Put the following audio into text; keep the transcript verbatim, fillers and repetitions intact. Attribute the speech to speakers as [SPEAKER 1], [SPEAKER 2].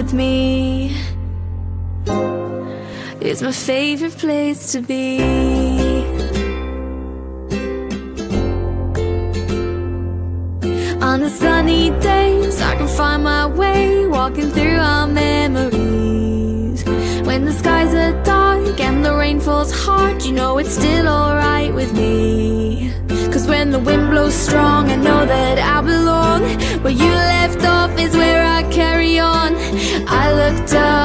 [SPEAKER 1] with me. It's my favorite place to be. On the sunny days, I can find my way, walking through our memories. When the skies are dark and the rain falls hard, you know it's still alright with me. Cause when the wind blows strong, I know that I belong. Where you left off is where I carry on. I looked up